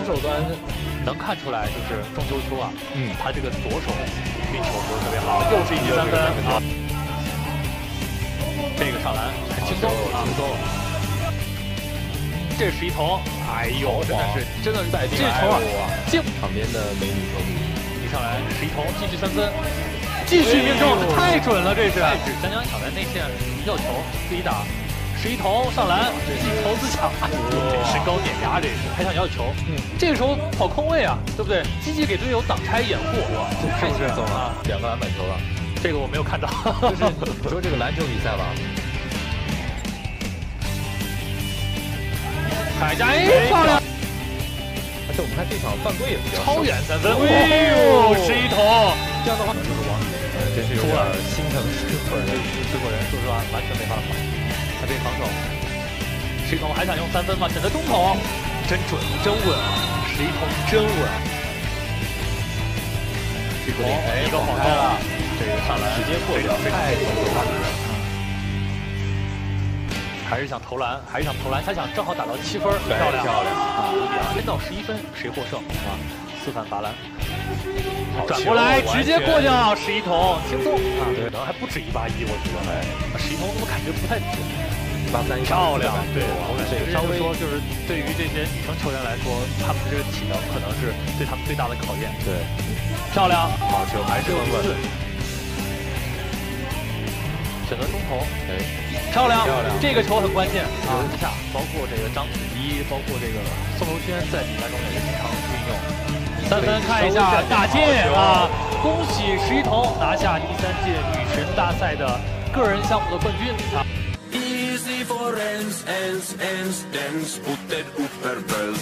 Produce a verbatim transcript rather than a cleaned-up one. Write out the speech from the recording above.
手端能看出来，就是仲秋秋啊， 嗯， 他这个左手运球不是特别好，又是一记三分啊。这个上篮很轻松啊，轻松。这是一投，哎呦，真的是真的是在地这球啊，进旁边的美女球迷一上来是一投，继续三分，继续命中，太准了，这是。江江抢在内线要球，自己打。十一投上篮，一投自抢，身高碾压，这是还想要球。嗯，这个时候跑空位啊，对不对？积极给队友挡拆掩护，哇， 是不是啊？两个篮板球了， 这个我没有看到。 就是你说这个篮球比赛吧， 海佳哎漂亮！ 而且我们看这场犯规也比较超远三分，哎呦，十一投， 这样的话就是王，真是有点心疼石国人。 石国人说实话完全没法防。他这防守，十一投还想用三分吗？选择中投，真准，真稳啊！十一投真稳。十一投，一个晃开了，这个上篮直接过掉，太懂了。 还是想投篮，还是想投篮，他想正好打到七分，漂亮漂亮啊！五比二，分到十一分，谁获胜啊？四反罚篮，转过来直接过掉，十一投，轻松啊！可能还不止一八一，我觉得，哎，十一投怎么感觉不太准？ 八三漂亮，对， 这个稍微说就是对于这些女生球员来说，她们的这个体能可能是对她们最大的考验。 对， 漂亮， 好球，还是稳稳。 选择中投， 哎， 漂亮， 漂亮， 这个球很关键啊！下，包括这个章子怡，包括这个宋柔萱在比赛中也是经常运用。三分看一下，大进啊！恭喜十一铜拿下第三届女神大赛的个人项目的冠军啊！ Easy for ens, ens, ens, dance, putter upper böll.